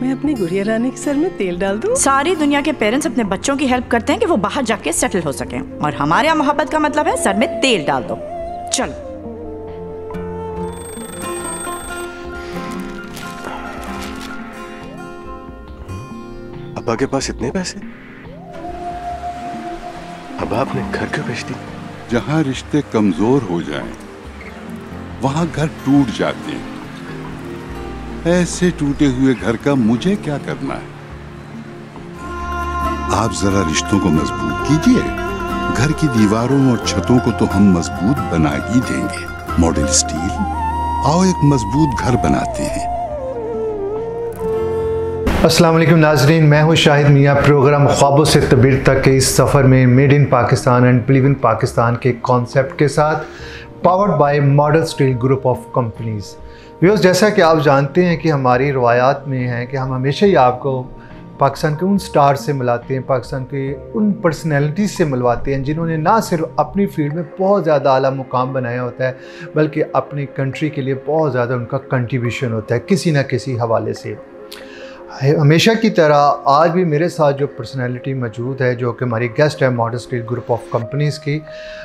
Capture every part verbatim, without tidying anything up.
मैं अपनी गुड़िया रानी के सर में तेल डाल दूं? सारी दुनिया के पेरेंट्स अपने बच्चों की हेल्प करते हैं कि वो बाहर जाके सेटल हो सकें, और हमारे यहाँ मोहब्बत का मतलब है सर में तेल डाल दो। चलो। अब्बा के पास इतने पैसे? अब्बा अपने घर क्यों बेचती? जहां रिश्ते कमजोर हो जाएं, वहां घर टूट जाते हैं। ऐसे टूटे हुए घर का मुझे क्या करना है? आप जरा रिश्तों को मजबूत कीजिए। घर की दीवारों और छतों को तो हम मजबूत बना ही देंगे। मॉडल स्टील, आओ एक मजबूत घर बनाते हैं। अस्सलाम वालेकुम नाजरीन, मैं हूँ शाहिद मियाँ। प्रोग्राम ख्वाबों से तबीर तक के इस सफ़र में made in Pakistan and believe in Pakistan के कॉन्सेप्ट के साथ powered by Model steel group of companies. Viewers, जैसा कि आप जानते हैं कि हमारी रवायात में है कि हम हमेशा ही आपको पाकिस्तान के उन स्टार से मिलाते हैं, पाकिस्तान के उन पर्सनैलिटीज़ से मिलवाते हैं जिन्होंने ना सिर्फ अपनी फील्ड में बहुत ज़्यादा आला मुकाम बनाया होता है, बल्कि अपनी कंट्री के लिए बहुत ज़्यादा उनका कंट्रीब्यूशन होता है किसी न किसी हवाले से। हमेशा की तरह आज भी मेरे साथ जो पर्सनैलिटी मौजूद है, जो कि हमारी गेस्ट है model steel group of companies की,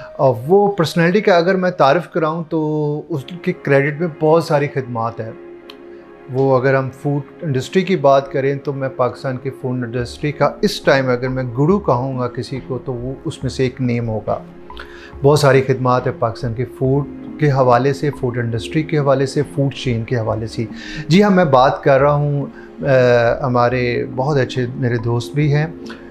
वो पर्सनैलिटी का अगर मैं तारीफ़ कराऊँ तो उसके क्रेडिट में बहुत सारी खिदमात है। वो अगर हम फूड इंडस्ट्री की बात करें तो मैं पाकिस्तान की फूड इंडस्ट्री का इस टाइम अगर मैं गुरु कहूँगा किसी को तो वो उसमें से एक नेम होगा। बहुत सारी खिदमात है पाकिस्तान के फूड के हवाले से, फूड इंडस्ट्री के हवाले से, फूड चेन के हवाले से। जी हाँ, मैं बात कर रहा हूँ हमारे बहुत अच्छे मेरे दोस्त भी हैं,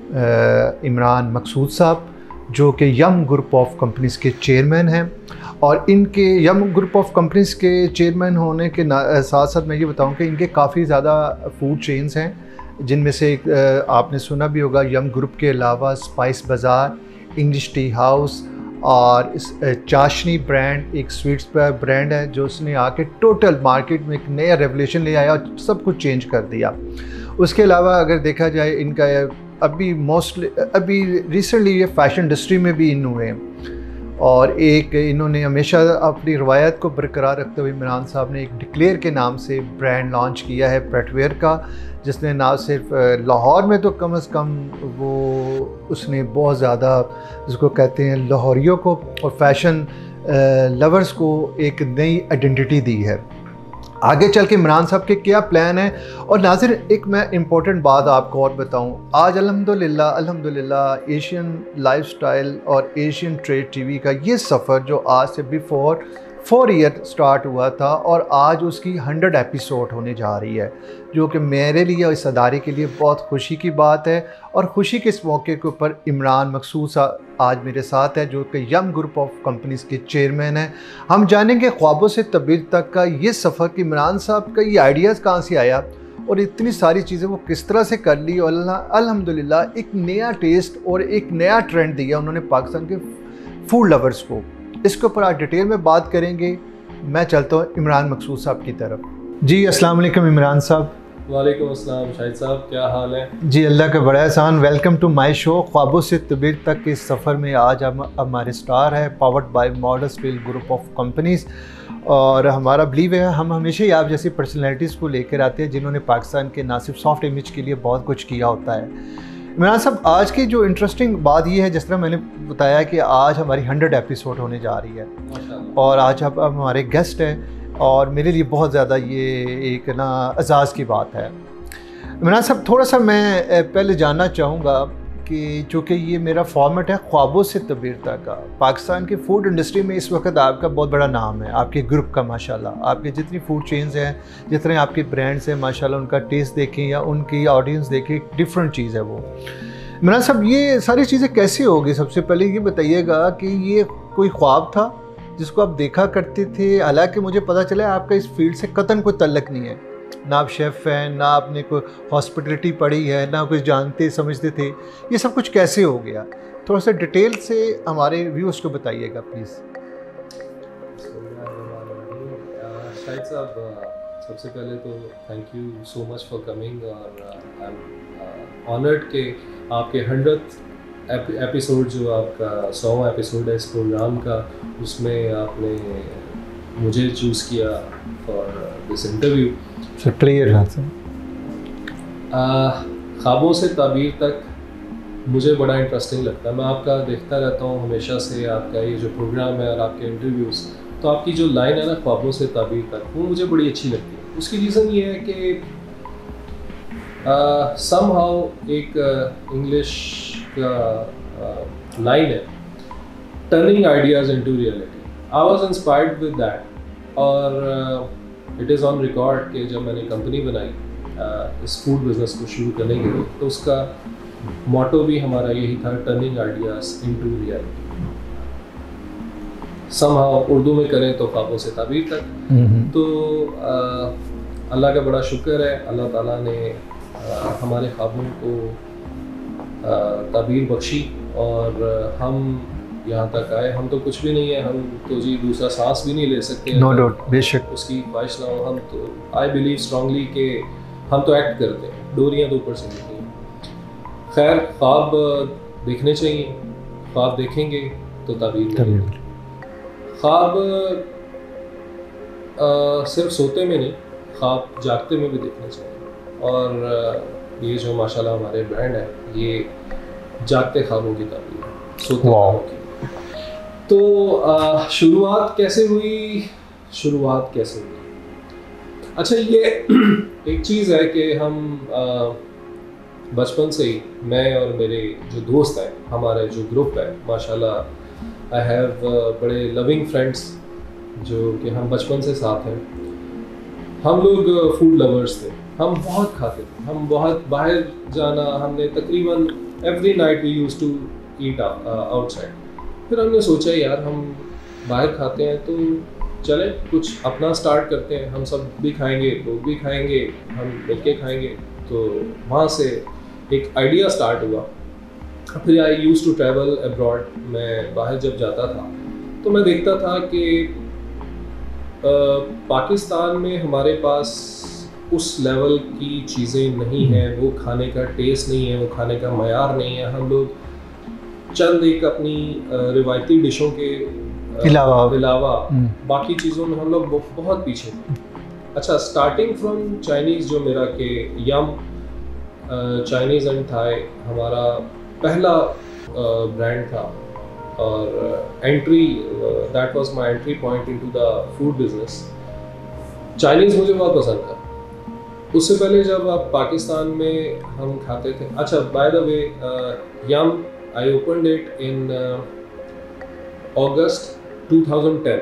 इमरान मकसूद साहब, जो कि यम ग्रुप ऑफ कंपनीज़ के चेयरमैन हैं। और इनके यम ग्रुप ऑफ कंपनीज़ के चेयरमैन होने के साथ साथ मैं ये बताऊं कि इनके काफ़ी ज़्यादा फूड चेन्स हैं, जिनमें से एक आपने सुना भी होगा, यम ग्रुप के अलावा स्पाइस बाज़ार, इंग्लिश टी हाउस और इस चाशनी ब्रांड एक स्वीट्स ब्रांड है, जो उसने आके टोटल मार्केट में एक नया रेवोल्यूशन ले आया और सब कुछ चेंज कर दिया। उसके अलावा अगर देखा जाए, इनका अभी मोस्टली अभी रिसेंटली ये फैशन इंडस्ट्री में भी इन हुए हैं, और एक इन्होंने हमेशा अपनी रवायत को बरकरार रखते हुए इमरान साहब ने एक डिक्लेयर के नाम से ब्रांड लॉन्च किया है प्रेटवेयर का, जिसने ना सिर्फ लाहौर में तो कम अज़ कम वो उसने बहुत ज़्यादा जिसको कहते हैं लाहौरियों को और फैशन लवर्स को एक नई आइडेंटिटी दी है। आगे चल के इमरान साहब के क्या प्लान है। और नाज़िर, एक मैं इम्पोर्टेंट बात आपको और बताऊं, आज अल्हम्दुलिल्लाह अल्हम्दुलिल्लाह एशियन लाइफस्टाइल और एशियन ट्रेड टीवी का ये सफ़र जो आज से बिफोर फोर ईयर स्टार्ट हुआ था और आज उसकी हंड्रेड एपिसोड होने जा रही है, जो कि मेरे लिए और इस अदारे के लिए बहुत खुशी की बात है। और खुशी के इस मौके के ऊपर इमरान मकसूद साहब आज मेरे साथ है, जो कि यम ग्रुप ऑफ कंपनीज़ के चेयरमैन हैं। हम जानेंगे ख्वाबों से तबीर तक का ये सफ़र कि इमरान साहब का ये आइडियाज़ कहाँ से आया और इतनी सारी चीज़ें वो किस तरह से कर ली, और अल्हम्दुलिल्लाह एक नया टेस्ट और एक नया ट्रेंड दिया उन्होंने पाकिस्तान के फूड लवर्स को। इसके ऊपर आज डिटेल में बात करेंगे। मैं चलता हूँ इमरान मकसूद साहब की तरफ। जी अस्सलाम वालेकुम इमरान साहब। वालेकुम अस्सलाम शाहिद साहब, क्या हाल है? जी अल्लाह का बड़ा एहसान। वेलकम टू माय शो ख्वाबों से तबीर तक के इस सफ़र में आज हम हमारे स्टार है powered by Model steel group of companies. और हमारा बिलीव है हम हमेशा ही आप जैसी पर्सनैलिटीज़ को लेकर आते हैं जिन्होंने पाकिस्तान के ना सिर्फ सॉफ्ट इमेज के लिए बहुत कुछ किया होता है। इमरान साहब, आज की जो इंटरेस्टिंग बात ये है, जिस तरह मैंने बताया कि आज हमारी हंड्रेड एपिसोड होने जा रही है और आज आप हमारे गेस्ट हैं, और मेरे लिए बहुत ज़्यादा ये एक ना एजाज़ की बात है। इमरान साहब, थोड़ा सा मैं पहले जानना चाहूँगा कि चूँकि ये मेरा फॉर्मेट है ख्वाबों से तबीर तक का, पाकिस्तान की फ़ूड इंडस्ट्री में इस वक्त आपका बहुत बड़ा नाम है, आपके ग्रुप का माशाल्लाह। आपके जितनी फ़ूड चेन्स हैं, जितने आपके ब्रांड्स हैं माशाल्लाह, उनका टेस्ट देखें या उनकी ऑडियंस देखें, डिफरेंट चीज़ है वो। इमरान साहब, ये सारी चीज़ें कैसे होगी? सबसे पहले ये बताइएगा कि ये कोई ख्वाब था जिसको आप देखा करते थे? हालांकि मुझे पता चला आपका इस फील्ड से कतन कोई तल्लक नहीं है, ना आप शेफ़ हैं, ना आपने कोई हॉस्पिटलिटी पढ़ी है, ना कुछ जानते समझते थे। ये सब कुछ कैसे हो गया? थोड़ा सा डिटेल से हमारे व्यूअर्स को बताइएगा प्लीज़। शाहिद साहब, सबसे पहले तो thank you so much for coming, और आई एम ऑनर्ड के आपके हंड्रेड एपिसोड जो आपका सौ एपिसोड है इस प्रोग्राम का, उसमें आपने मुझे चूज़ किया for this interview. Sir clear है सर। ख्वाबों से ताबीर तक मुझे बड़ा इंटरेस्टिंग लगता है। मैं आपका देखता रहता हूँ हमेशा से, आपका ये जो प्रोग्राम है और आपके इंटरव्यूज़, तो आपकी जो लाइन है ना ख्वाबों से ताबीर तक, वो मुझे बड़ी अच्छी लगती है। उसकी रीज़न ये है कि समहाउ एक इंग्लिश का लाइन है, turning ideas into reality. I was inspired with that, और इट इज़ ऑन रिकॉर्ड कि जब मैंने कंपनी बनाई uh, इस फूड बिज़नेस को शुरू करने के लिए, तो उसका मोटो भी हमारा यही था, turning ideas into reality. Somehow Urdu में करें तो ख्वाबों से ताबीर तक। तो uh, अल्लाह का बड़ा शुक्र है, अल्लाह ताला ने uh, हमारे ख्वाबों को uh, ताबीर बख्शी और uh, हम यहाँ तक आए। हम तो कुछ भी नहीं है, हम तो जी दूसरा सांस भी नहीं ले सकते, नो डाउट, बेशक उसकी ख्वाहिश ना हो। हम तो आई बिलीव स्ट्रांगली कि हम तो एक्ट करते हैं, डोरियाँ तो ऊपर से निकली हैं। खैर, ख्वाब देखने चाहिए, ख्वाब देखेंगे तो ताबीर मिलेगी। ख्वाब सिर्फ सोते में नहीं, ख्वाब जागते में भी देखने चाहिए। और आ, ये जो माशाल्लाह हमारे ब्रांड है, ये जागते ख्वाबों की ताबीर है, सोते ख्वाबों की। तो आ, शुरुआत कैसे हुई शुरुआत कैसे हुई अच्छा, ये एक चीज़ है कि हम बचपन से ही, मैं और मेरे जो दोस्त हैं, हमारे जो ग्रुप है, माशाल्लाह आई हैव बड़े लविंग फ्रेंड्स जो कि हम बचपन से साथ हैं। हम लोग फूड लवर्स थे, हम बहुत खाते थे, हम बहुत बाहर जाना, हमने तकरीबन every night we used to eat outside. फिर हमने सोचा यार हम बाहर खाते हैं तो चलें कुछ अपना स्टार्ट करते हैं, हम सब भी खाएंगे, लोग भी खाएंगे, हम मिलके खाएंगे। तो वहाँ से एक आइडिया स्टार्ट हुआ। फिर I use to travel abroad. मैं बाहर जब जाता था तो मैं देखता था कि पाकिस्तान में हमारे पास उस लेवल की चीज़ें नहीं हैं, वो खाने का टेस्ट नहीं है, वो खाने का मयार नहीं है। हम लोग चंद एक अपनी रिवायती डिशों के अलावा अलावा बाकी चीज़ों में हम लोग बहुत पीछे थे। अच्छा, स्टार्टिंग फ्रॉम चाइनीज़, जो मेरा के यम चाइनीज़ एंड थाई हमारा पहला ब्रांड था, और entry that was my entry point into the food business. Chinese मुझे बहुत पसंद था। उससे पहले जब आप पाकिस्तान में हम खाते थे, अच्छा by the way, Yum I opened it in August two thousand ten.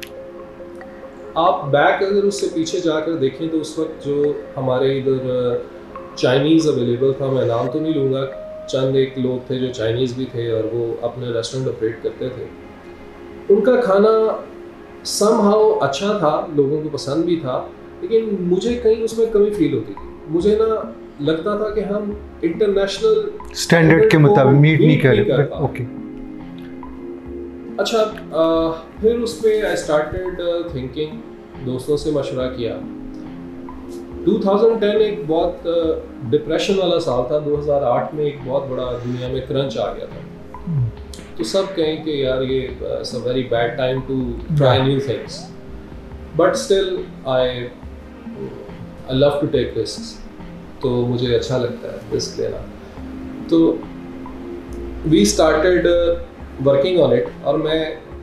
आप बैक अगर उससे पीछे जाकर देखें तो उस वक्त जो हमारे इधर चाइनीज़ अवेलेबल था, मैं नाम तो नहीं लूँगा, चंद एक लोग थे जो चाइनीज़ भी थे और वो अपने रेस्टोरेंट ऑपरेट करते थे। उनका खाना समहाउ अच्छा था, लोगों को पसंद भी था, लेकिन मुझे कहीं उसमें कमी फील होती थी। मुझे ना लगता था कि हम इंटरनेशनल स्टैंडर्ड के मुताबिक मीट नहीं कर रहे। ओके, अच्छा, आ, फिर उस पर आई स्टार्टेड थिंकिंग, दोस्तों से मशवरा किया। टू थाउजेंड टेन एक बहुत डिप्रेशन वाला साल था। दो हज़ार आठ में एक बहुत बड़ा दुनिया में क्रंच आ गया था। तो सब कहें कि यार ये it's a very bad time to try new things, but still I I love to take risks. तो मुझे अच्छा लगता है रिस्क लेना। तो we started working on it, और मैं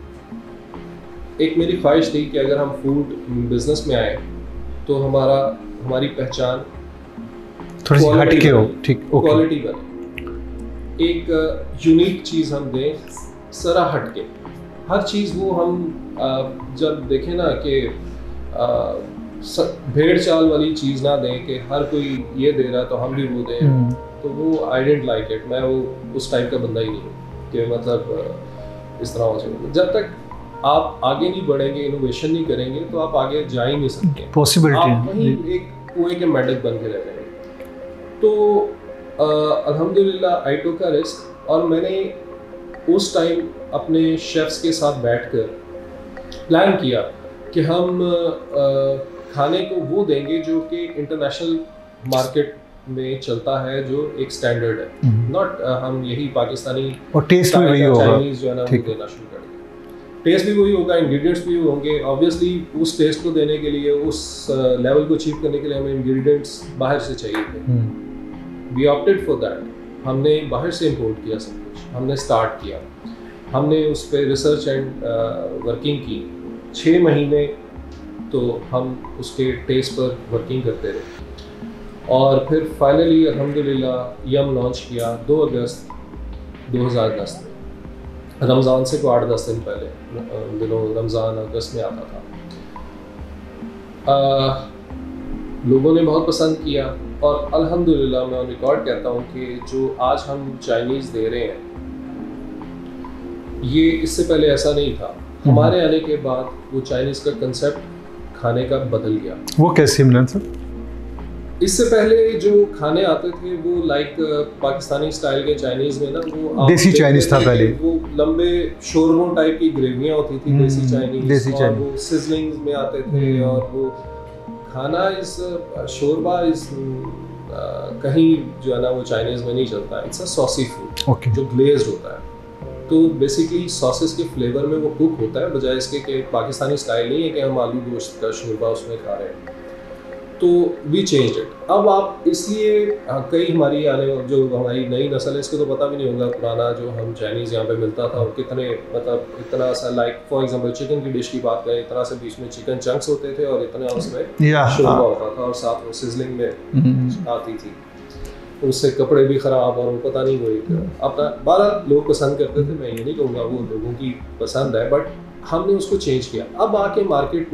एक मेरी ख्वाहिश थी कि अगर हम फूड बिजनेस में आए तो हमारा हमारी पहचान थोड़ी सी हटके हो, ठीक, क्वालिटी बने, एक यूनिक चीज़ हम दें, सरा हटके। हर चीज़ वो हम आ, जब देखें ना कि भेड़ चाल वाली चीज़ ना दें कि हर कोई ये दे रहा तो हम भी वो दें, तो वो आई डेंट लाइक इट। मैं वो उस टाइप का बंदा ही नहीं हूँ कि मतलब इस तरह हो जाए। जब तक आप आगे नहीं बढ़ेंगे, इनोवेशन नहीं करेंगे, तो आप आगे जा ही नहीं सकते। पॉसिबिलिटी आप वहीं एक कुएं के मेंढक बन के रह जाएंगे। तो अल्हम्दुलिल्लाह आई टुक अ रिस्क, और मैंने उस टाइम अपने शेफ्स के साथ बैठकर प्लान किया कि हम आ, खाने को वो देंगे जो कि इंटरनेशनल मार्केट में चलता है, जो एक स्टैंडर्ड है, नॉट हम यही पाकिस्तानी और टेस्ट भी वही होगा, चाइनीज जो है ना वो देना शुरू करेंगे। टेस्ट भी वही होगा, इंग्रेडिएंट्स भी होंगे। ऑब्वियसली उस टेस्ट को देने के लिए, उस लेवल को अचीव करने के लिए हमें इंग्रेडिएंट्स बाहर से चाहिए थे। We opted for that. हमने बाहर से इंपोर्ट किया सब कुछ, हमने स्टार्ट किया, हमने उस पर रिसर्च एंड वर्किंग की। छः महीने तो हम उसके टेस्ट पर वर्किंग करते रहे और फिर फाइनली अल्हम्दुलिल्लाह यम लॉन्च किया दो अगस्त दो हज़ार दस में। रमज़ान से को आठ दस दिन पहले, दिनों रमज़ान अगस्त में आता था। आ, लोगों ने बहुत पसंद किया और अल्हम्दुलिल्लाह मैं रिकॉर्ड कहता हूँ कि जो आज हम चाइनीज़ दे रहे हैं, ये इससे पहले ऐसा नहीं था। हमारे आने के बाद वो चाइनीज़ का कंसेप्ट खाने का बदल गया। वो कैसे इमरान सर? इससे पहले जो खाने आते थे वो लाइक पाकिस्तानी स्टाइल के चाइनीज़ में ना, वो देसी चाइनीज़ था पहले, वो लंबे शोरमो टाइप की ग्रेवियाँ होती थी, देसी चाइनीज़, देसी और वो सिजलिंग में आते थे और वो खाना इस शोरबा इस कहीं जो है ना वो चाइनीज़ में नहीं चलता। इट्स अ सॉसी फूड जो ग्लेज्ड होता है। तो बेसिकली सॉसेस के फ्लेवर में वो कुक होता है, बजाय इसके कि पाकिस्तानी स्टाइल नहीं है कि हम आलू गोश्त का शोरबा उसमें खा रहे हैं। तो वी चेंज इट। अब आप इसलिए कई हमारी आने जो हमारी नई नस्ल है इसको तो पता भी नहीं होगा पुराना जो हम चाइनीज़ यहाँ पे मिलता था और कितने मतलब इतना सा लाइक फॉर एग्जांपल चिकन की डिश की बात करें, इतना से बीच में चिकन चंक्स होते थे और इतना उसमें शोरबा होता था और साथ वो सिजलिंग में आती थी, उससे कपड़े भी ख़राब और वो पता नहीं वो अपना बारह लोग पसंद करते थे। मैं ये नहीं कहूँगा वो लोगों की पसंद है, बट हमने उसको चेंज किया। अब आके मार्केट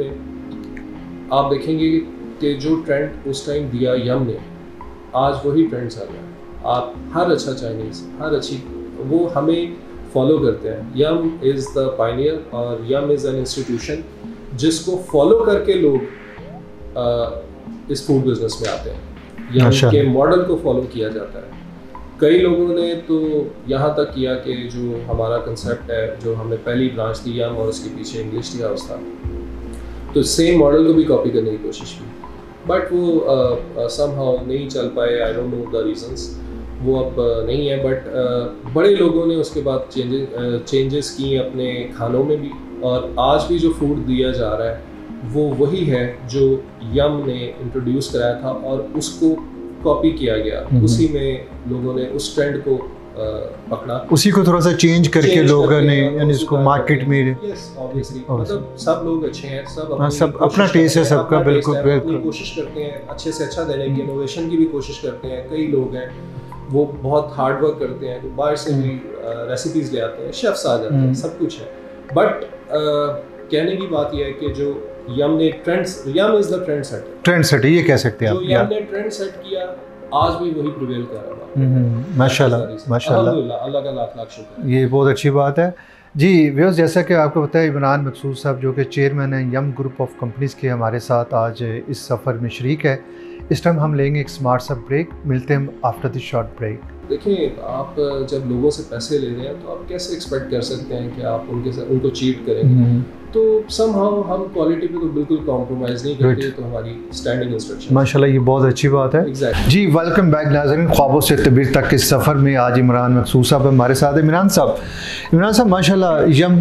में आप देखेंगे कि जो ट्रेंड उस टाइम दिया यम ने, आज वही ट्रेंड चल रहा है। आप हर अच्छा चाइनीज़, हर अच्छी वो हमें फॉलो करते हैं। यम इज़ द पायनियर और यम इज़ एन इंस्टीट्यूशन जिसको फॉलो करके लोग आ, इस फूड बिजनेस में आते हैं। यम के मॉडल को फॉलो किया जाता है। कई लोगों ने तो यहाँ तक किया कि जो हमारा कंसेप्ट है, जो हमने पहली ब्रांच थी यम और उसके पीछे इंग्लिश टी हाउस था, तो सेम मॉडल को भी कॉपी करने की कोशिश की, बट वो समहाउ uh, नहीं चल पाए। I don't know the reasons, वो अब uh, नहीं है। बट uh, बड़े लोगों ने उसके बाद चेंजेस चेंजेस की अपने खानों में भी, और आज भी जो फूड दिया जा रहा है वो वही है जो यम ने इंट्रोड्यूस कराया था और उसको कॉपी किया गया। उसी में लोगों ने उस ट्रेंड को पकड़ा, उसी को थोड़ा सा चेंज करके लोगों ने यानी इसको मार्केट में ऑब्वियसली मतलब सब लोग अच्छे हैं, सब अपनी सब अपना टेस्ट है सबका, बिल्कुल बिल्कुल कोशिश करते हैं अच्छे से अच्छा देने की, इनोवेशन की भी कोशिश करते हैं। कई लोग हैं वो बहुत हार्ड वर्क करते हैं, बाहर से भी रेसिपीज ले आते हैं, शेफ्स आ जाते हैं, सब कुछ है। बट कहने की बात यह है कि जो यम ने trends Yum is the trend setter trend setter ये कह सकते हैं आप। जो यम ने ट्रेंड सेट किया आज भी वही प्रिवेल कर रहा है। माशाल्लाह माशाल्लाह, अल्लाह का लाख लाख शुक्र, ये बहुत अच्छी बात है जी। व्यूअर्स, जैसा कि आपको पता है इमरान मकसूद साहब जो कि चेयरमैन हैं यम ग्रुप ऑफ कंपनीज़ के, हमारे साथ आज इस सफ़र में शरीक है। इस टाइम हम लेंगे एक स्मार्ट सा ब्रेक, मिलते हैं आफ्टर दिस शॉर्ट ब्रेक। देखिए, आप जब लोगों से पैसे ले रहे हैं तो आप कैसे एक्सपेक्ट कर सकते हैं कि आप उनके साथ उनको चीट करेंगे। तो समहाउ हम क्वालिटी पे तो बिल्कुल कॉम्प्रोमाइज़ नहीं करते, तो हमारी स्टैंडिंग इंस्ट्रक्शन। माशाल्लाह, ये बहुत अच्छी बात है। exactly. जी, वेलकम बैक नाज़रीन, ख्वाबों से तबीर तक के सफ़र में आज इमरान मकसूद साहब हमारे साथ है। इमरान साहब इमरान साहब माशाल्लाह, यम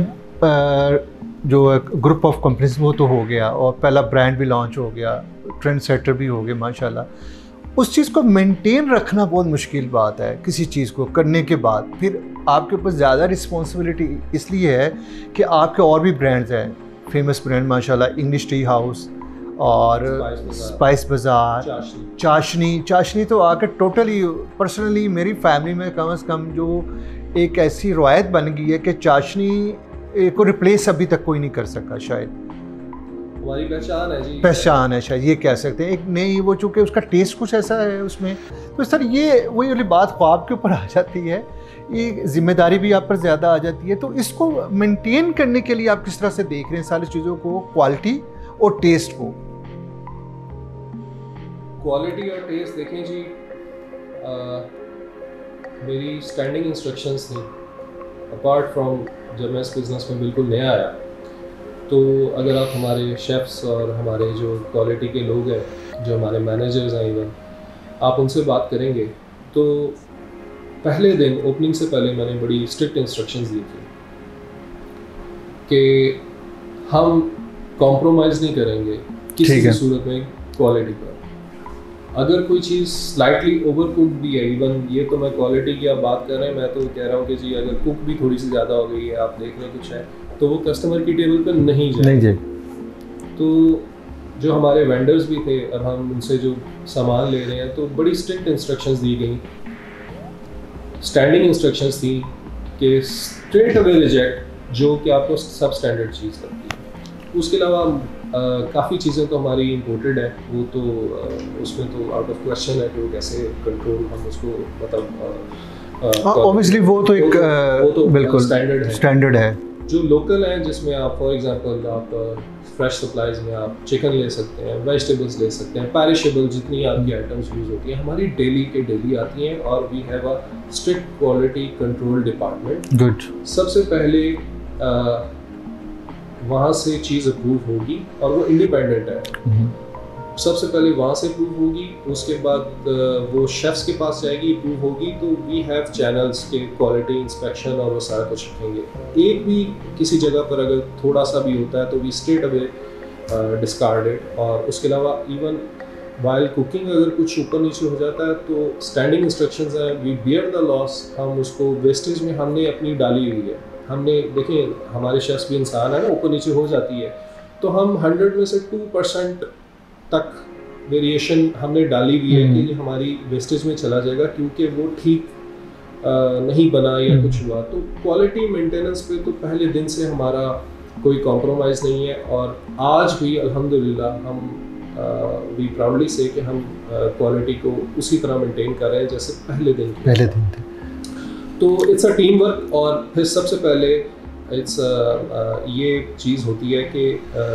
जो ग्रुप ऑफ कंपनीज वो तो हो गया और पहला ब्रांड भी लॉन्च हो गया, ट्रेंड सेटर भी हो गए माशाल्लाह। उस चीज़ को मेंटेन रखना बहुत मुश्किल बात है। किसी चीज़ को करने के बाद फिर आपके ऊपर ज़्यादा रिस्पॉन्सिबिलिटी इसलिए है कि आपके और भी ब्रांड्स हैं, फेमस ब्रांड माशाल्लाह, इंग्लिश टी हाउस और स्पाइस बाज़ार, चाशनी चाशनी तो आकर टोटली पर्सनली मेरी फैमिली में कम अज़ कम जो एक ऐसी रवायत बन गई है कि चाशनी को रिप्लेस अभी तक कोई नहीं कर सका। शायद हमारी पहचान है जी, पहचान है शायद ये कह सकते हैं। एक नई वो चूँकि उसका टेस्ट कुछ ऐसा है उसमें, तो सर ये वही वाली बात ख्वाब के ऊपर आ जाती है, ये जिम्मेदारी भी आप पर ज़्यादा आ जाती है। तो इसको मेंटेन करने के लिए आप किस तरह से देख रहे हैं सारी चीज़ों को, क्वालिटी और टेस्ट को? क्वालिटी और टेस्ट देखें जी, आ, मेरी स्टैंडिंग इंस्ट्रक्शंस थी अपार्ट फ्रॉम जब मैं इस बिज़नेस में बिल्कुल नया आया। तो अगर आप हमारे शेफ़्स और हमारे जो क्वालिटी के लोग हैं, जो हमारे मैनेजर्स हैं, इवन आप उनसे बात करेंगे तो पहले दिन ओपनिंग से पहले मैंने बड़ी स्ट्रिक्ट इंस्ट्रक्शंस दी थी कि हम कॉम्प्रोमाइज़ नहीं करेंगे किसी भी सूरत में क्वालिटी पर। अगर कोई चीज़ स्लाइटली ओवर कुक भी है, इवन ये तो मैं क्वालिटी की आप बात कर रहे हैं, मैं तो कह रहा हूँ कि जी अगर कुक भी थोड़ी सी ज़्यादा हो गई है, आप देख रहे कुछ है, तो वो कस्टमर की टेबल पर नहीं जाए नहीं जाए। तो जो हमारे वेंडर्स भी थे, अब हम उनसे जो सामान ले रहे हैं, तो बड़ी स्ट्रिक्ट इंस्ट्रक्शंस दी गई, स्टैंडिंग इंस्ट्रक्शंस थी कि स्ट्रेट अवे रिजेक्ट जो कि आपको सब स्टैंडर्ड चीज़ करती है। उसके अलावा काफ़ी चीज़ें तो हमारी इंपोर्टेड है, वो तो uh, उसमें तो आउट ऑफ क्वेश्चन है कि वो कैसे कंट्रोल हम उसको मतलब ऑब्वियसली uh, वो तो एक वो तो बिल्कुल स्टैंडर्ड है स्टैंडर्ड है। जो लोकल हैं जिसमें आप फॉर एग्जांपल आप फ्रेश सप्लाईज में आप चिकन ले सकते हैं, वेजिटेबल्स ले सकते हैं, पैरिशेबल जितनी आपकी आइटम्स यूज़ होती हैं हमारी डेली के डेली आती हैं, और we have a strict quality control department. Good. सबसे पहले uh, वहाँ से चीज़ अप्रूव होगी, और वो इंडिपेंडेंट है, सबसे पहले वहाँ से अप्रूव होगी, उसके बाद वो शेफ्स के पास जाएगी, अप्रूव होगी, तो वी हैव चैनल्स के क्वालिटी इंस्पेक्शन और वो सारा कुछ रखेंगे। एक भी किसी जगह पर अगर थोड़ा सा भी होता है तो we straight away discard it. और उसके अलावा इवन वाइल कुकिंग अगर कुछ ऊपर नीचे हो जाता है तो स्टैंडिंग इंस्ट्रक्शंस हैं, वी बियर द लॉस। हम उसको वेस्टेज में हमने अपनी डाली हुई है, हमने देखें हमारे शेफ्स भी इंसान है ना, ऊपर नीचे हो जाती है, तो हम हंड्रेड में से टू परसेंट तक वेरिएशन हमने डाली हुई है कि हमारी वेस्टेज में चला जाएगा क्योंकि वो ठीक नहीं बना या कुछ हुआ। तो क्वालिटी मेंटेनेंस पे तो पहले दिन से हमारा कोई कॉम्प्रोमाइज़ नहीं है, और आज भी अल्हम्दुलिल्लाह हम वी प्राउडली से कि हम क्वालिटी को उसी तरह मेंटेन कर रहे हैं जैसे पहले दिन पहले दिन थे। तो इट्स अ टीम वर्क। और फिर सबसे पहले इट्स ये चीज़ होती है कि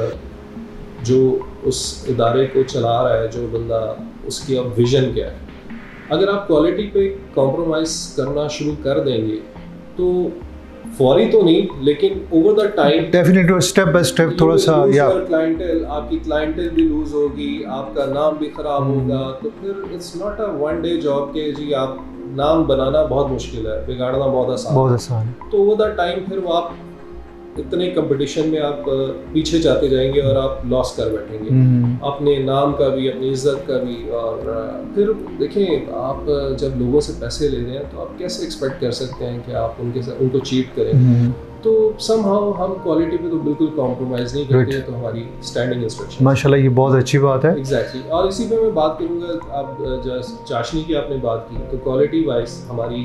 जो उस इदारे को चला रहा है, जो बंदा, उसकी अब विज़न क्या है। अगर आप क्वालिटी पे कॉम्प्रोमाइज़ करना शुरू कर देंगे तो फौरी तो नहीं, लेकिन over the time definitely step by step थोड़ा सा या क्लाइंटेल, आपकी क्लाइंटेल भी लूज होगी, आपका नाम भी खराब होगा। तो फिर it's not a one day job के जी आप नाम बनाना बहुत मुश्किल है, बिगाड़ना बहुत आसान बहुत आसान है। तो ओवर द टाइम फिर वो आप इतने कंपटीशन में आप पीछे जाते जाएंगे और आप लॉस कर बैठेंगे अपने नाम का भी, अपनी इज्जत का भी। और फिर देखें, आप जब लोगों से पैसे ले रहे हैं तो आप कैसे एक्सपेक्ट कर सकते हैं कि आप उनके साथ उनको चीट करें। तो समहाउ हम क्वालिटी पे तो बिल्कुल कॉम्प्रोमाइज़ नहीं करते हैं, तो हमारी स्टैंडिंग इंस्ट्रक्शन माशाल्लाह ये बहुत अच्छी बात है। Exactly exactly. और इसी पे मैं बात करूँगा, आप चाशनी की आपने बात की, तो क्वालिटी वाइज हमारी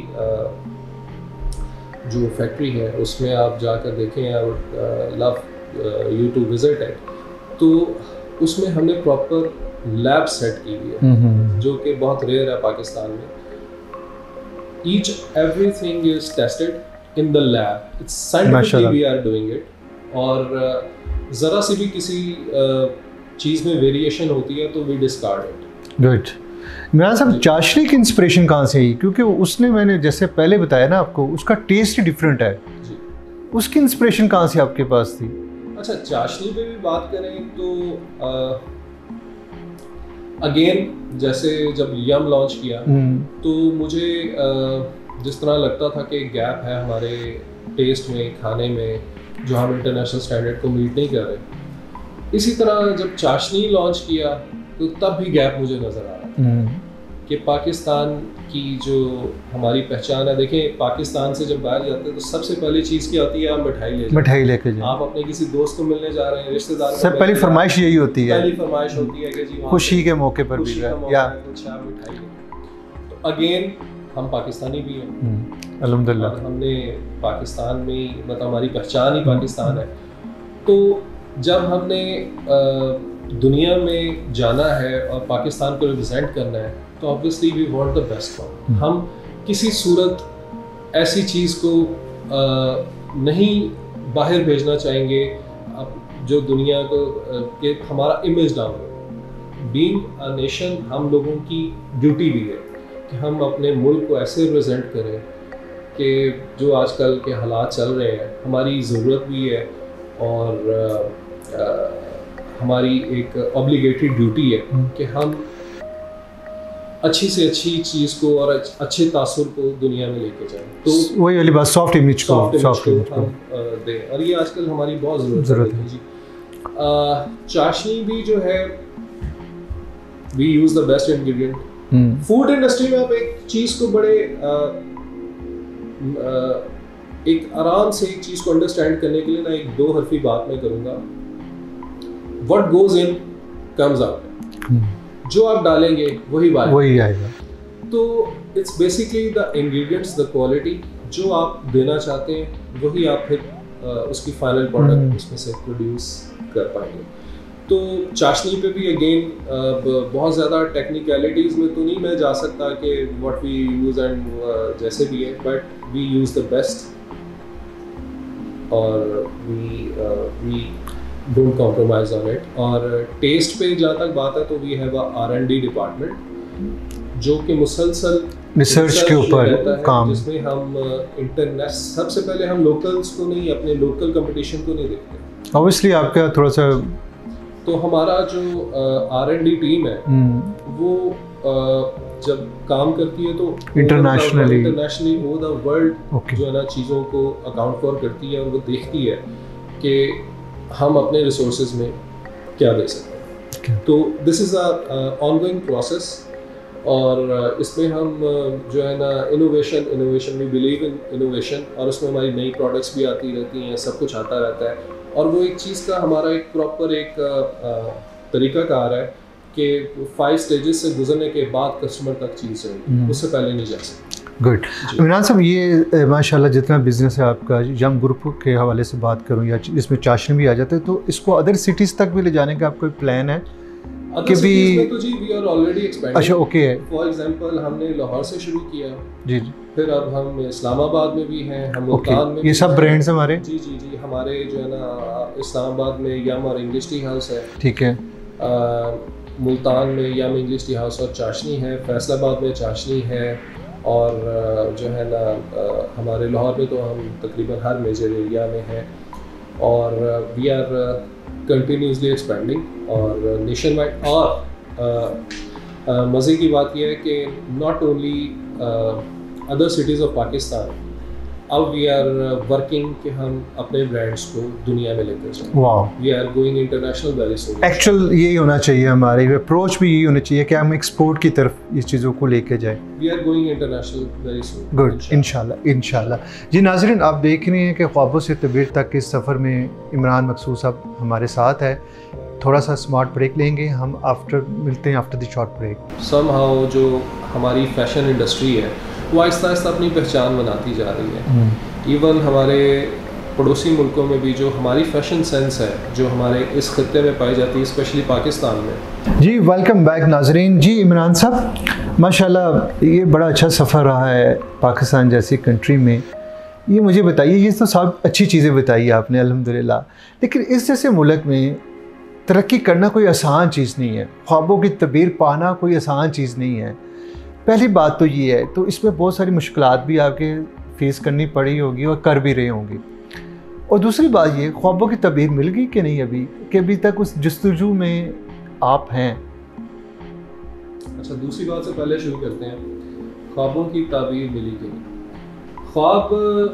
जो फैक्ट्री है उसमें आप जाकर देखें, और love you to visit it, तो उसमें हमने प्रॉपर लैब सेट की हुई है जो कि बहुत रेयर है पाकिस्तान में। Each everything is tested in the lab, it's scientifically we are doing it. और ज़रा सी भी किसी चीज़ में वेरिएशन होती है तो we discard it. Good. Imran साहब, चाशनी की इंस्पिरेशन कहाँ से आई? क्योंकि उसने, मैंने जैसे पहले बताया ना आपको, उसका टेस्ट ही डिफरेंट है जी। उसकी इंस्पिरेशन कहाँ से आपके पास थी? अच्छा, चाशनी पे भी बात करें तो अगेन जैसे जब यम लॉन्च किया तो मुझे uh, जिस तरह लगता था कि गैप है हमारे टेस्ट में, खाने में, जो हम इंटरनेशनल स्टैंडर्ड को मीट नहीं कर रहे। इसी तरह जब चाशनी लॉन्च किया तो तब भी गैप मुझे नज़र आ रहा कि पाकिस्तान की जो हमारी पहचान है, देखें पाकिस्तान से जब बाहर जाते हैं तो सबसे पहली चीज़ क्या होती है, आप मिठाई ले मिठाई लेके जाए। आप अपने किसी दोस्त को मिलने जा रहे हैं, रिश्तेदार को, सब पहली फरमाइश यही होती है, पहली फरमाइश होती है कि जी खुशी के मौके पर भी या कुछ आप मिठाई। तो अगेन हम पाकिस्तानी भी हैं अल्हम्दुलिल्लाह, हमने पाकिस्तान में, मतलब हमारी पहचान ही पाकिस्तान है। तो जब हमने दुनिया में जाना है और पाकिस्तान को रिप्रेजेंट करना है तो obviously we want the best for. हम किसी सूरत ऐसी चीज़ को आ, नहीं बाहर भेजना चाहेंगे जो दुनिया को के हमारा इमेज डाउन हो। बीइंग अ नेशन, हम लोगों की ड्यूटी भी है कि हम अपने मुल्क को ऐसे रिप्रेजेंट करें कि जो आजकल के हालात चल रहे हैं, हमारी ज़रूरत भी है और आ, आ, हमारी एक ऑब्लिगेटरी ड्यूटी है कि हम अच्छी से अच्छी चीज़ को और अच्छे तासुर को दुनिया में लेके जाएं। तो वही वाली बात, सॉफ्ट इमेज को सॉफ्ट इमेज को हम दें, और ये आजकल हमारी बहुत ज़रूरत है जी। चाशनी भी जो है we use the best ingredient. Food industry में आप एक चीज़ को बड़े आ, आ, एक आराम से एक चीज़ को अंडरस्टैंड करने के लिए ना एक दो हरफी बात मैं करूँगा। What goes in comes out. जो आप डालेंगे वही बाहर वही आएगा। तो it's basically the ingredients, the quality जो आप देना चाहते हैं वही आप फिर आ, उसकी फाइनल प्रोडक्ट उसमें से प्रोड्यूस कर पाएंगे। तो चाशनी पे भी अगेन बहुत ज़्यादा टेक्निकलिटीज़ में तो नहीं मैं जा सकता कि व्हाट वी यूज़ एंड जैसे भी है, but we use the best और we we don't compromise on it. और टेस्ट पे जहाँ तक बात है तो we have a R and D department जो कि मुसलसल रिसर्च के ऊपर काम, जिसमें हम इंटरनेशनल सबसे पहले हम लोकल्स को नहीं, अपने लोकल कंपटीशन को नहीं देखते। ऑब्वियसली आपका थोड़ा सा तो हमारा जो आर एंड डी टीम है वो uh, जब काम करती है तो इंटरनेशनली इंटरनेशनली वो द वर्ल्ड जो है ना चीज़ों को अकाउंट फॉर करती है और वो देखती है कि हम अपने रिसोर्सेज में क्या दे सकते हैं। तो this is a ongoing process और इसमें हम जो है ना innovation innovation we believe in innovation और उसमें हमारी नई प्रोडक्ट्स भी आती रहती हैं, सब कुछ आता रहता है। और वो एक चीज़ का हमारा एक प्रॉपर एक तरीक़ाकार है कि फाइव स्टेजेस से गुजरने के बाद कस्टमर तक चीज़ रहेगी, उससे पहले नहीं जा सकती। गुड। इमरान साहब, ये माशाल्लाह जितना बिज़नेस है आपका, यंग ग्रुप के हवाले से बात करूँ या इसमें चाशनी भी आ जाता है, तो इसको अदर सिटीज़ तक भी ले जाने का आपका कोई प्लान है कि भी? तो जी वी आर ऑलरेडी एक्सपेंडिंग। अच्छा, ओके है। फॉर एग्जांपल हमने लाहौर से शुरू किया जी जी, फिर अब हम इस्लामाबाद में भी हैं, हम मुल्तान में, ये सब ब्रांड्स हमारे। जी जी जी हमारे जो है ना इस्लामाबाद में यम और इंग्लिश टी हाउस है, ठीक है, मुल्तान में यम इंग्लिश टी हाउस और चाशनी है, फैसलाबाद में चाशनी है, और जो है ना हमारे लाहौर में तो हम तकरीबन हर मेजर एरिया में हैं और वी आर कंटिन्यूसली एक्सपेंडिंग और नेशन वाइड। और मज़े की बात यह है कि not only other cities of Pakistan, अब वी आर वर्किंग कि हम अपने ब्रांड्स को दुनिया में लेकर जाएं। वाह, we are going international very soon. Actual यही होना चाहिए, हमारी अप्रोच भी यही होनी चाहिए कि हम एक्सपोर्ट की तरफ इस चीज़ों को लेके जाएं। We are going international very soon. Good, इंशाल्लाह इंशाल्लाह। जी नाज़रीन, आप देख रहे हैं कि ख्वाबों से तबीर तक के सफ़र में इमरान मकसूद साहब हमारे साथ है। थोड़ा सा स्मार्ट ब्रेक लेंगे हम, आफ्टर मिलते हैं after the short break. Somehow जो हमारी फैशन इंडस्ट्री है वो आहिस्ता आहिस्ता अपनी पहचान बनाती जा रही है। इवन हमारे पड़ोसी मुल्कों में भी जो हमारी फैशन सेंस है जो हमारे इस खत्ते में पाई जाती है, स्पेशली पाकिस्तान में। जी वेलकम बैक नाजरीन। जी इमरान साहब, माशाल्लाह ये बड़ा अच्छा सफ़र रहा है पाकिस्तान जैसी कंट्री में। ये मुझे बताइए, ये तो सब अच्छी चीज़ें बताई आपने अल्हम्दुलिल्लाह, लेकिन इस जैसे मुल्क में तरक्की करना कोई आसान चीज़ नहीं है, ख्वाबों की तबीर पाना कोई आसान चीज़ नहीं है। पहली बात तो ये है, तो इसमें बहुत सारी मुश्किलात भी आपके फेस करनी पड़ी होगी और कर भी रहे होंगे। और दूसरी बात ये, ख्वाबों की तबीर मिल गई कि नहीं अभी, कि अभी तक उस जस्तजू में आप हैं? अच्छा, दूसरी बात से पहले शुरू करते हैं, ख्वाबों की ताबीर मिली कि नहीं। ख्वाब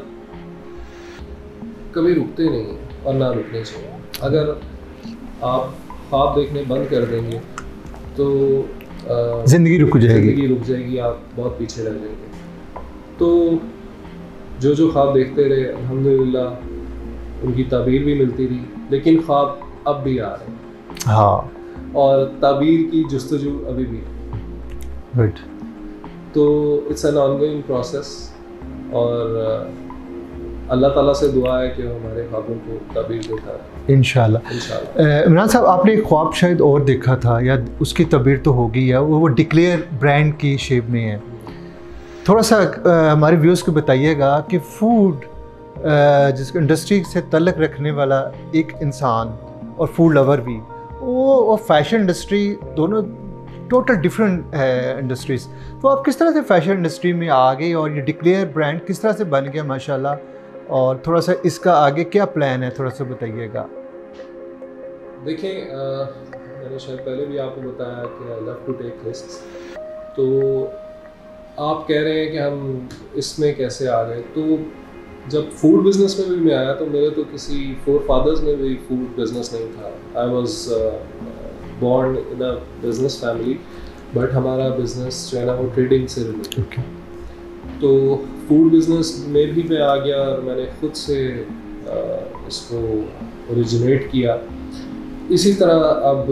कभी रुकते नहीं और ना रुकने चाहिए। अगर आप ख्वाब देखने बंद कर देंगे तो ज़िंदगी रुक जाएगी ज़िंदगी रुक जाएगी आप बहुत पीछे रह जाएंगे। तो जो जो ख्वाब देखते रहे अल्हम्दुलिल्लाह उनकी ताबीर भी मिलती रही, लेकिन ख्वाब अब भी आ रहे हैं। हाँ, और ताबीर की जुस्तजू अभी भी। गुड। तो इट्स एन ऑनगोइंग प्रोसेस और अल्लाह ताला से दुआ है कि हमारे ख्वाबों को ताबीर देता है इंशाल्लाह। इमरान साहब, आपने एक ख्वाब शायद और देखा था, या उसकी तबीर तो होगी, या वो वो डिक्लेयर ब्रांड की शेप में है। थोड़ा सा आ, हमारे व्यूअर्स को बताइएगा कि फूड जिस इंडस्ट्री से तल्लक रखने वाला एक इंसान और फूड लवर भी, वो और फैशन इंडस्ट्री दोनों टोटल डिफरेंट है इंडस्ट्रीज़। तो आप किस तरह से फैशन इंडस्ट्री में आ गए और ये डिक्लेयर ब्रांड किस तरह से बन गया माशाल्लाह, और थोड़ा सा इसका आगे क्या प्लान है, थोड़ा सा बताइएगा। देखिए, मैंने शायद पहले भी आपको बताया कि I love to take risks. तो आप कह रहे हैं कि हम इसमें कैसे आ गए, तो जब फूड बिज़नेस में भी मैं आया तो मेरे तो किसी फोर फादर्स में भी फूड बिज़नेस नहीं था। I was born in a business family but हमारा बिजनेस जो है ना वो ट्रेडिंग से रिलेटेड okay. तो फूड बिजनेस में भी मैं आ गया और मैंने खुद से आ, इसको ओरिजिनेट किया। इसी तरह अब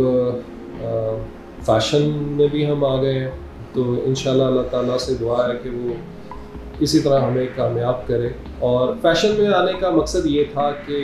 फैशन में भी हम आ गए हैं, तो इंशाल्लाह अल्लाह ताला से दुआ है कि वो इसी तरह हमें कामयाब करे। और फैशन में आने का मकसद ये था कि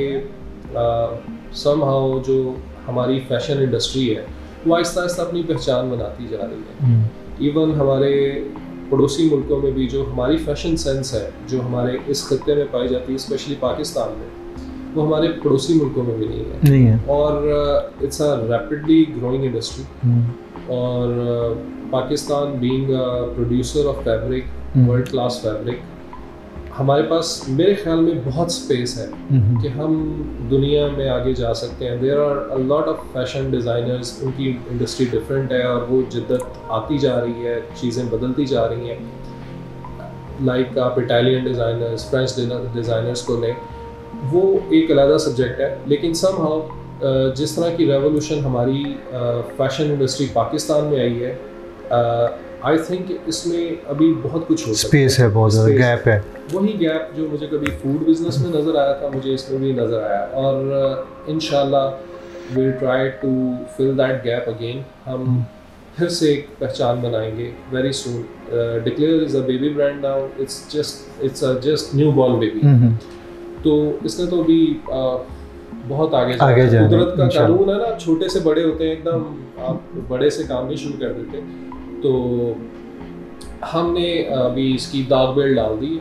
समहाउ जो हमारी फैशन इंडस्ट्री है वो आहिस्ता आहिस्ता अपनी पहचान बनाती जा रही है। Even hmm. हमारे पड़ोसी मुल्कों में भी जो हमारी फैशन सेंस है जो हमारे इस खत्ते में पाई जाती है, स्पेशली पाकिस्तान में, वो हमारे पड़ोसी मुल्कों में भी नहीं है, नहीं है। और it's a rapidly growing industry. और uh, Pakistan being a producer of fabric, world class fabric, हमारे पास मेरे ख्याल में बहुत स्पेस है mm-hmm. कि हम दुनिया में आगे जा सकते हैं। There are a lot of fashion designers, उनकी इंडस्ट्री डिफरेंट है और वो जिद्दत आती जा रही है, चीज़ें बदलती जा रही हैं। लाइक like आप इटालियन डिज़ाइनर्स, फ्रेंच डिज़ाइनर्स को लें, वो एक अलग सब्जेक्ट है, लेकिन समहाउ जिस तरह की रेवोल्यूशन हमारी फैशन इंडस्ट्री पाकिस्तान में आई है, आई थिंक इसमें अभी बहुत कुछ हो सकता है, स्पेस है, बहुत ज़्यादा गैप है। वही गैप जो मुझे कभी फूड बिजनेस में नज़र आया था, मुझे इसमें भी नज़र आया, और इंशाल्लाह will try to fill that gap again. हम फिर से एक पहचान बनाएंगे very soon. Declare is a baby brand now, it's just it's a just newborn baby, तो इसने तो अभी uh, बहुत आगे आगे जाना है। कुदरत का कानून है ना, छोटे से बड़े होते हैं एकदम, आप बड़े से काम नहीं शुरू कर देते। तो हमने अभी इसकी दाग बेल डाल दी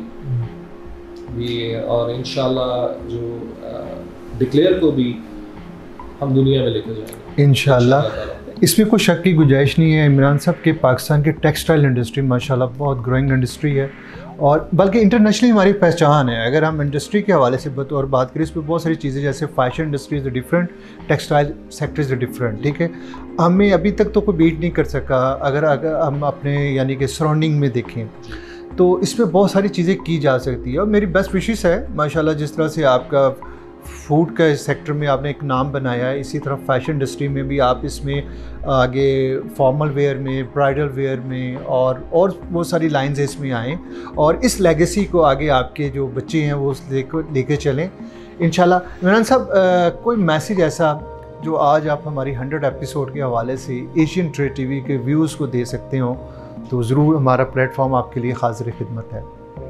है, और इंशाल्लाह जो डिक्लेयर को भी हम दुनिया में लेकर जाएंगे इंशाल्लाह। इसमें कोई शक की गुंजाइश नहीं है इमरान साहब के पाकिस्तान की टेक्सटाइल इंडस्ट्री माशाल्लाह बहुत ग्रोइंग इंडस्ट्री है, और बल्कि इंटरनेशनली हमारी पहचान है। अगर हम इंडस्ट्री के हवाले से और बात करें, इस पर बहुत सारी चीज़ें, जैसे fashion industry is different, textile sector is different, ठीक है। हमें अभी तक तो कोई बीट नहीं कर सका। अगर अगर हम अपने यानी कि सराउंडिंग में देखें तो इसमें बहुत सारी चीज़ें की जा सकती है, और मेरी बेस्ट विशेस है माशाल्लाह। जिस तरह से आपका फूड का सेक्टर में आपने एक नाम बनाया है, इसी तरह फैशन इंडस्ट्री में भी आप इसमें आगे फॉर्मल वेयर में, ब्राइडल वेयर में, और और बहुत सारी लाइंस इसमें आएँ, और इस लेगेसी को आगे आपके जो बच्चे हैं वो लेकर लेके चलें इंशाल्लाह। इमरान साहब, कोई मैसेज ऐसा जो आज आप हमारी हंड्रेड एपिसोड के हवाले से एशियन ट्रेड टीवी के व्यूज़ को दे सकते हो, तो ज़रूर हमारा प्लेटफॉर्म आपके लिए हाज़िर खिदमत है।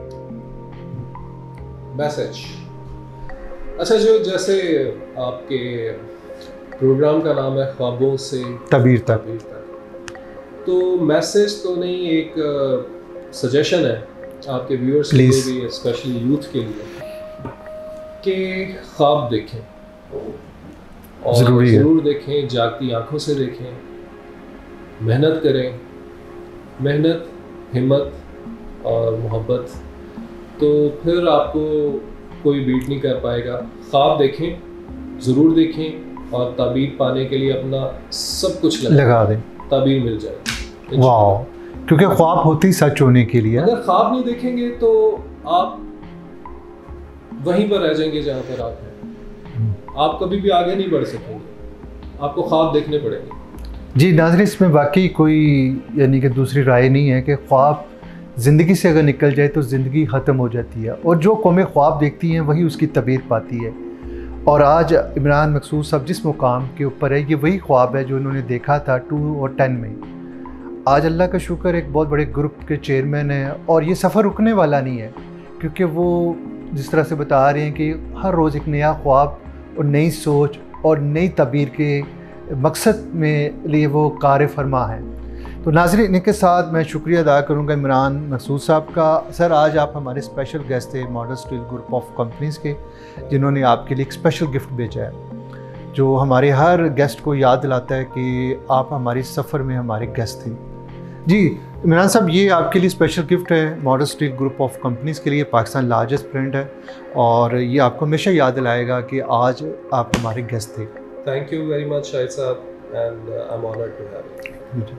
मैसेज, अच्छा, जो जैसे आपके प्रोग्राम का नाम है ख्वाबों से तबीर तक, तो मैसेज तो नहीं, एक सजेशन है आपके व्यूअर्स के लिए भी, स्पेशली यूथ के लिए, कि ख्वाब देखें, और ज़रूर देखें, जागती आंखों से देखें, मेहनत करें। मेहनत, हिम्मत और मोहब्बत, तो फिर आपको कोई बीट नहीं कर पाएगा। ख्वाब देखें, ज़रूर देखें, और ताबीर पाने के लिए अपना सब कुछ लगा, लगा दें, ताबीर मिल जाए। वाह, क्योंकि ख्वाब होती सच होने के लिए। अगर ख्वाब नहीं देखेंगे तो आप वहीं पर रह जाएंगे जहाँ पर आप हैं, आप कभी भी आगे नहीं बढ़ सकेंगे, आपको ख्वाब देखने पड़ेंगे। जी नाज़रीन, इसमें वाकई कोई यानी कि दूसरी राय नहीं है कि ख्वाब ज़िंदगी से अगर निकल जाए तो ज़िंदगी ख़त्म हो जाती है, और जो कौमें ख्वाब देखती हैं वही उसकी तबीर पाती है। और आज इमरान मकसूद साहब जिस मुकाम के ऊपर है, ये वही ख्वाब है जो उन्होंने देखा था टू और टेन में। आज अल्लाह का शुक्र एक बहुत बड़े ग्रुप के चेयरमैन हैं, और ये सफ़र रुकने वाला नहीं है, क्योंकि वो जिस तरह से बता रहे हैं कि हर रोज़ एक नया ख्वाब और नई सोच और नई तबीर के मकसद में लिए वो कार फरमा है। तो नाज़रीन, इनके साथ मैं शुक्रिया अदा करूँगा इमरान मकसूद साहब का। सर, आज आप हमारे स्पेशल गेस्ट थे model steel group of companies के, जिन्होंने आपके लिए एक स्पेशल गिफ्ट भेजा है, जो हमारे हर गेस्ट को याद दिलाता है कि आप हमारे सफ़र में हमारे गेस्ट थे। जी इमरान साहब, ये आपके लिए स्पेशल गिफ्ट है model steel group of companies के लिए, पाकिस्तान लार्जेस्ट ब्रांड है, और ये आपको हमेशा याद दिलाएगा कि आज आप हमारे गेस्ट थे। Thank you very much Shahid साहब, and I am honoured to have it.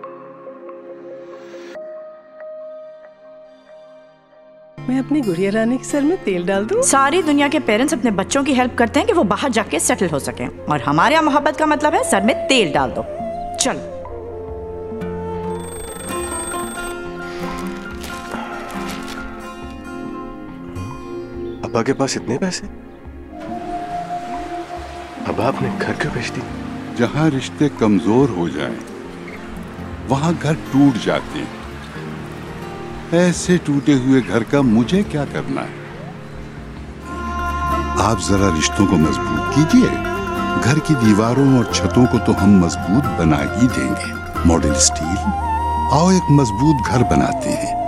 मैं अपनी गुड़िया रानी के सर में तेल डाल दूं? सारी दुनिया के पेरेंट्स अपने बच्चों की हेल्प करते हैं कि वो बाहर जाके सेटल हो सकें, और हमारे यहाँ मोहब्बत का मतलब है सर में तेल डाल दो। चलो। अब्बा के पास इतने पैसे? अब्बा आपने घर क्यों बेच दी? जहां रिश्ते कमजोर हो जाएं, वहां घर टूट जाते हैं। ऐसे टूटे हुए घर का मुझे क्या करना है? आप जरा रिश्तों को मजबूत कीजिए। घर की दीवारों और छतों को तो हम मजबूत बना ही देंगे। मॉडल स्टील, आओ एक मजबूत घर बनाते हैं।